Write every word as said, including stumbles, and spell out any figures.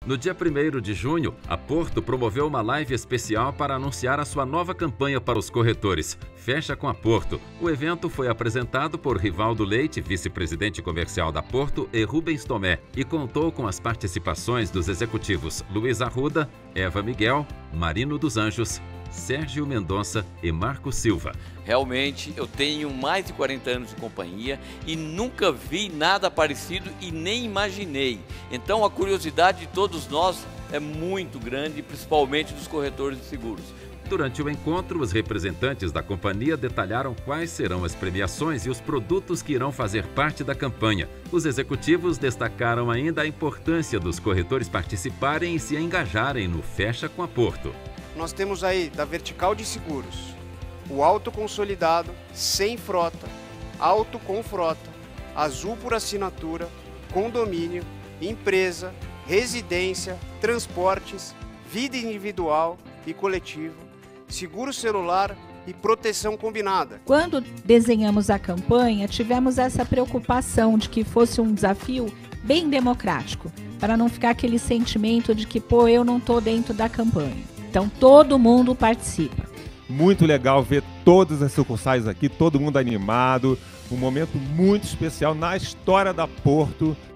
No dia primeiro de junho, a Porto promoveu uma live especial para anunciar a sua nova campanha para os corretores, Fecha com a Porto. O evento foi apresentado por Rivaldo Leite, vice-presidente comercial da Porto, e Rubens Tomé, e contou com as participações dos executivos Luiz Arruda, Eva Miguel, Marino dos Anjos, Sérgio Mendonça e Marco Silva. Realmente, eu tenho mais de quarenta anos de companhia e nunca vi nada parecido e nem imaginei. Então, a curiosidade de todos nós é muito grande, principalmente dos corretores de seguros. Durante o encontro, os representantes da companhia detalharam quais serão as premiações e os produtos que irão fazer parte da campanha. Os executivos destacaram ainda a importância dos corretores participarem e se engajarem no Fecha com a Porto. Nós temos aí da Vertical de Seguros, o Auto Consolidado, sem frota, Auto com frota, Azul por assinatura, condomínio, empresa, residência, transportes, vida individual e coletivo, seguro celular e proteção combinada. Quando desenhamos a campanha, tivemos essa preocupação de que fosse um desafio bem democrático, para não ficar aquele sentimento de que, pô, eu não estou dentro da campanha. Então, todo mundo participa. Muito legal ver todas as sucursais aqui, todo mundo animado. Um momento muito especial na história da Porto.